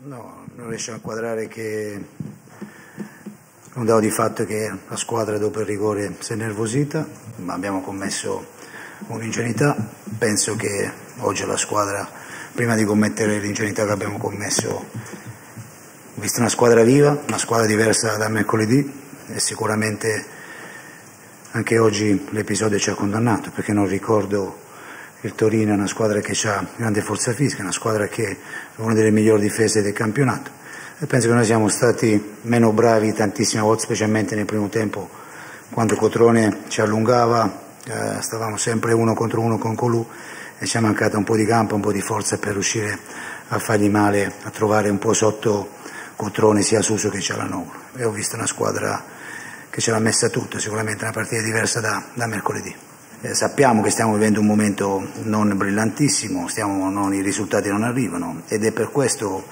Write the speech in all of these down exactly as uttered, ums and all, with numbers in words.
No, non riesco a inquadrare che un dato di fatto è che la squadra dopo il rigore si è nervosita, ma abbiamo commesso un'ingenuità. Penso che oggi la squadra, prima di commettere l'ingenuità che abbiamo commesso, ho visto una squadra viva, una squadra diversa da mercoledì, e sicuramente anche oggi l'episodio ci ha condannato, perché non ricordo il Torino è una squadra che ha grande forza fisica, una squadra che è una delle migliori difese del campionato, e penso che noi siamo stati meno bravi tantissime volte, specialmente nel primo tempo, quando Cotrone ci allungava, eh, stavamo sempre uno contro uno con Colù e ci è mancata un po' di campo, un po' di forza per riuscire a fargli male, a trovare un po' sotto Cotrone sia Suso che Cialanoglu. E ho visto una squadra che ce l'ha messa tutta, sicuramente una partita diversa da, da mercoledì. Eh, sappiamo che stiamo vivendo un momento non brillantissimo, stiamo, non, i risultati non arrivano, ed è per questo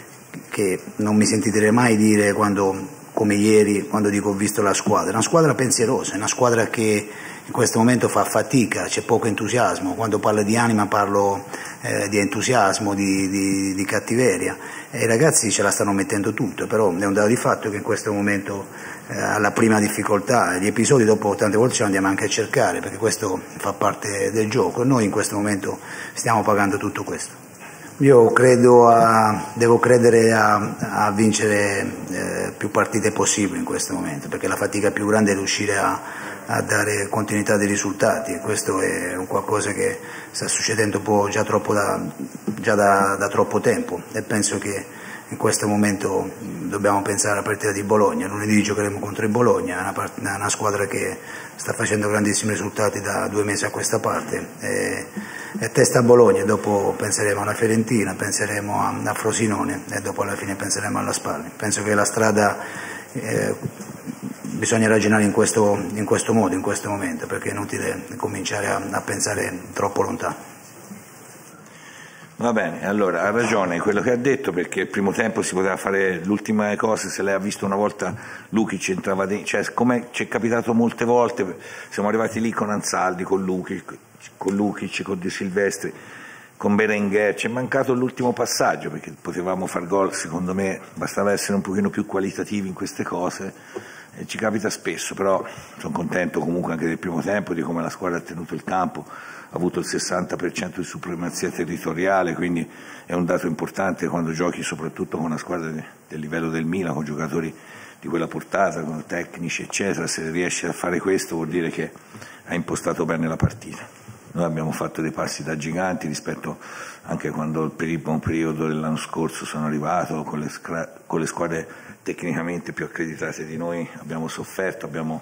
che non mi sentirete mai dire, quando, come ieri, quando dico ho visto la squadra, una squadra pensierosa, una squadra che in questo momento fa fatica, c'è poco entusiasmo. Quando parlo di anima parlo eh, di entusiasmo, di, di, di cattiveria, e i ragazzi ce la stanno mettendo tutto, però è un dato di fatto che in questo momento eh, alla prima difficoltà, gli episodi dopo tante volte ce li andiamo anche a cercare, perché questo fa parte del gioco e noi in questo momento stiamo pagando tutto questo. Io credo a, devo credere a, a vincere eh, più partite possibili in questo momento, perché la fatica più grande è riuscire a, a dare continuità dei risultati, e questo è un qualcosa che sta succedendo un po' già, troppo da, già da, da troppo tempo, e penso che in questo momento dobbiamo pensare alla partita di Bologna. Lunedì giocheremo contro il Bologna, una, part- una squadra che sta facendo grandissimi risultati da due mesi a questa parte, e, e testa a Bologna, dopo penseremo alla Fiorentina, penseremo a, a Frosinone, e dopo alla fine penseremo alla Spal. Penso che la strada eh, bisogna ragionare in questo, in questo modo, in questo momento, perché è inutile cominciare a, a pensare troppo lontano. Va bene, allora ha ragione quello che ha detto, perché il primo tempo si poteva fare l'ultima cosa. Se lei ha visto una volta Lukic entrava dentro, cioè come ci è capitato molte volte, siamo arrivati lì con Ansaldi, con Lukic, con, Lukic, con De Silvestri, con Berenguer, ci è mancato l'ultimo passaggio, perché potevamo far gol. Secondo me bastava essere un pochino più qualitativi in queste cose, e ci capita spesso. Però sono contento comunque anche del primo tempo, di come la squadra ha tenuto il campo, ha avuto il sessanta per cento di supremazia territoriale, quindi è un dato importante quando giochi soprattutto con una squadra del livello del Milan, con giocatori di quella portata, con tecnici eccetera. Se riesci a fare questo vuol dire che ha impostato bene la partita. Noi abbiamo fatto dei passi da giganti rispetto anche quando il primo periodo dell'anno scorso sono arrivato, con le, con le squadre tecnicamente più accreditate di noi abbiamo sofferto, abbiamo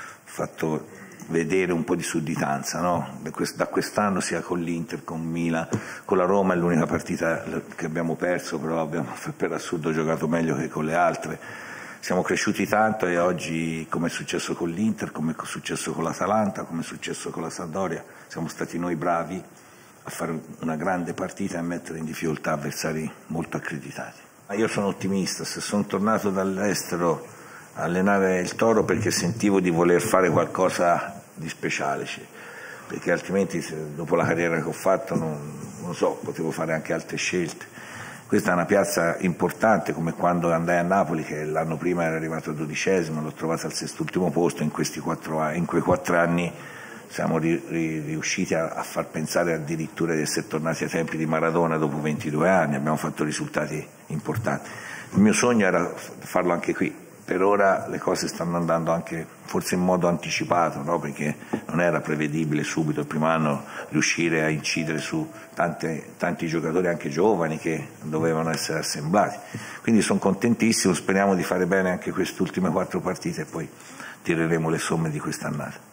fatto vedere un po' di sudditanza, no? Da quest'anno, sia con l'Inter, con Milan, con la Roma è l'unica partita che abbiamo perso, però abbiamo per assurdo giocato meglio che con le altre. Siamo cresciuti tanto, e oggi, come è successo con l'Inter, come è successo con l'Atalanta, come è successo con la Sampdoria, siamo stati noi bravi a fare una grande partita e a mettere in difficoltà avversari molto accreditati. Ma io sono ottimista. Se sono tornato dall'estero a allenare il Toro perché sentivo di voler fare qualcosa di speciale, perché altrimenti dopo la carriera che ho fatto non, non so, potevo fare anche altre scelte. Questa è una piazza importante, come quando andai a Napoli, che l'anno prima era arrivato al dodicesimo, l'ho trovato al sest'ultimo posto. In questi quattro anni, in quei quattro anni siamo ri, ri, riusciti a, a far pensare addirittura di essere tornati ai tempi di Maradona dopo ventidue anni, abbiamo fatto risultati importanti. Il mio sogno era farlo anche qui. Per ora le cose stanno andando anche forse in modo anticipato, no? Perché non era prevedibile subito il primo anno riuscire a incidere su tante, tanti giocatori anche giovani che dovevano essere assemblati. Quindi sono contentissimo, speriamo di fare bene anche queste ultime quattro partite e poi tireremo le somme di quest'annata.